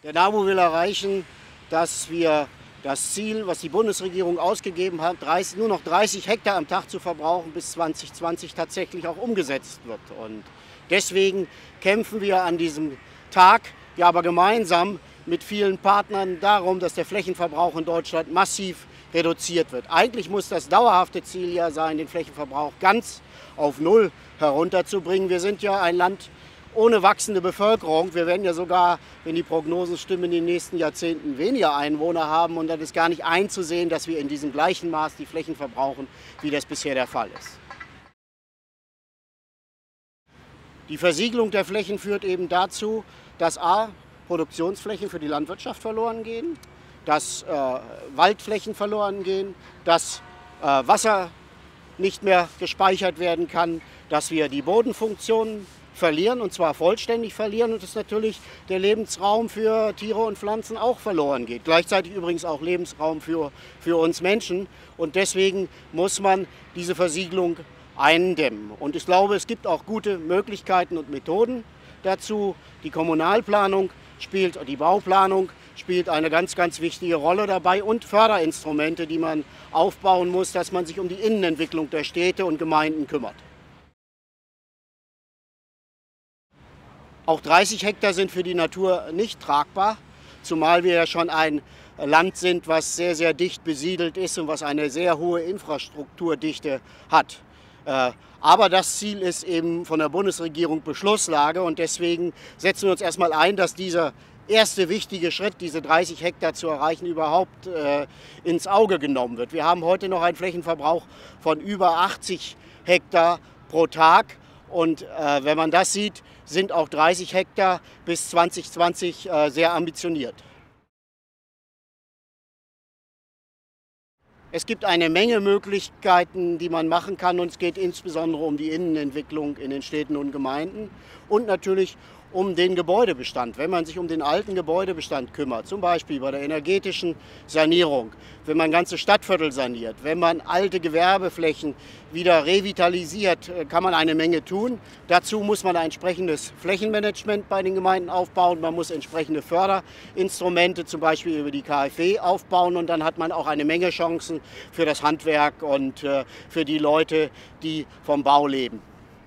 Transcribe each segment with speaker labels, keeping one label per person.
Speaker 1: Der NABU will erreichen, dass wir das Ziel, was die Bundesregierung ausgegeben hat, nur noch 30 Hektar am Tag zu verbrauchen, bis 2020 tatsächlich auch umgesetzt wird. Und deswegen kämpfen wir an diesem Tag, ja aber gemeinsam mit vielen Partnern darum, dass der Flächenverbrauch in Deutschland massiv reduziert wird. Eigentlich muss das dauerhafte Ziel ja sein, den Flächenverbrauch ganz auf Null herunterzubringen. Wir sind ja ein Land ohne wachsende Bevölkerung. Wir werden ja sogar, wenn die Prognosen stimmen, in den nächsten Jahrzehnten weniger Einwohner haben. Und dann ist gar nicht einzusehen, dass wir in diesem gleichen Maß die Flächen verbrauchen, wie das bisher der Fall ist. Die Versiegelung der Flächen führt eben dazu, dass a. Produktionsflächen für die Landwirtschaft verloren gehen, dass Waldflächen verloren gehen, dass Wasser nicht mehr gespeichert werden kann, dass wir die Bodenfunktionen verlieren, und zwar vollständig verlieren, und dass natürlich der Lebensraum für Tiere und Pflanzen auch verloren geht. Gleichzeitig übrigens auch Lebensraum für uns Menschen, und deswegen muss man diese Versiegelung eindämmen. Und ich glaube, es gibt auch gute Möglichkeiten und Methoden dazu. Die Kommunalplanung die Bauplanung spielt eine ganz, ganz wichtige Rolle dabei, und Förderinstrumente, die man aufbauen muss, dass man sich um die Innenentwicklung der Städte und Gemeinden kümmert. Auch 30 Hektar sind für die Natur nicht tragbar, zumal wir ja schon ein Land sind, was sehr, sehr dicht besiedelt ist und was eine sehr hohe Infrastrukturdichte hat. Aber das Ziel ist eben von der Bundesregierung Beschlusslage, und deswegen setzen wir uns erstmal ein, dass dieser erste wichtige Schritt, diese 30 Hektar zu erreichen, überhaupt ins Auge genommen wird. Wir haben heute noch einen Flächenverbrauch von über 80 Hektar pro Tag. Und wenn man das sieht, sind auch 30 Hektar bis 2020 sehr ambitioniert. Es gibt eine Menge Möglichkeiten, die man machen kann, und es geht insbesondere um die Innenentwicklung in den Städten und Gemeinden und natürlich um den Gebäudebestand. Wenn man sich um den alten Gebäudebestand kümmert, zum Beispiel bei der energetischen Sanierung, wenn man ganze Stadtviertel saniert, wenn man alte Gewerbeflächen wieder revitalisiert, kann man eine Menge tun. Dazu muss man ein entsprechendes Flächenmanagement bei den Gemeinden aufbauen. Man muss entsprechende Förderinstrumente, zum Beispiel über die KfW, aufbauen, und dann hat man auch eine Menge Chancen für das Handwerk und für die Leute, die vom Bau leben.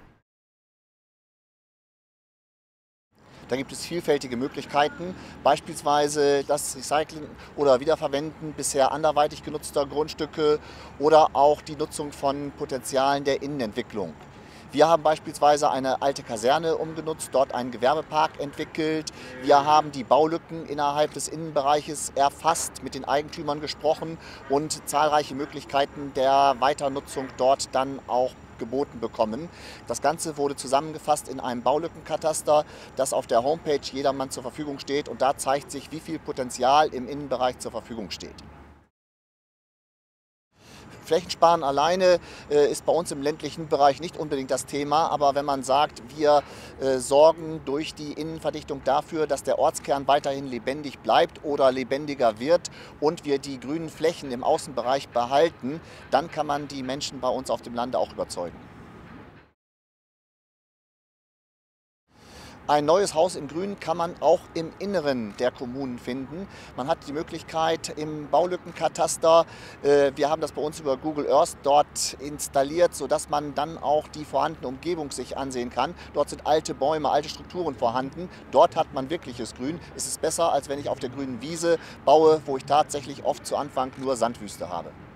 Speaker 2: Da gibt es vielfältige Möglichkeiten, beispielsweise das Recycling oder Wiederverwenden bisher anderweitig genutzter Grundstücke oder auch die Nutzung von Potenzialen der Innenentwicklung. Wir haben beispielsweise eine alte Kaserne umgenutzt, dort einen Gewerbepark entwickelt. Wir haben die Baulücken innerhalb des Innenbereiches erfasst, mit den Eigentümern gesprochen und zahlreiche Möglichkeiten der Weiternutzung dort dann auch geboten bekommen. Das Ganze wurde zusammengefasst in einem Baulückenkataster, das auf der Homepage jedermann zur Verfügung steht, und da zeigt sich, wie viel Potenzial im Innenbereich zur Verfügung steht. Flächensparen alleine ist bei uns im ländlichen Bereich nicht unbedingt das Thema, aber wenn man sagt, wir sorgen durch die Innenverdichtung dafür, dass der Ortskern weiterhin lebendig bleibt oder lebendiger wird und wir die grünen Flächen im Außenbereich behalten, dann kann man die Menschen bei uns auf dem Lande auch überzeugen. Ein neues Haus im Grün kann man auch im Inneren der Kommunen finden. Man hat die Möglichkeit im Baulückenkataster, wir haben das bei uns über Google Earth dort installiert, sodass man dann auch die vorhandene Umgebung sich ansehen kann. Dort sind alte Bäume, alte Strukturen vorhanden. Dort hat man wirkliches Grün. Es ist besser, als wenn ich auf der grünen Wiese baue, wo ich tatsächlich oft zu Anfang nur Sandwüste habe.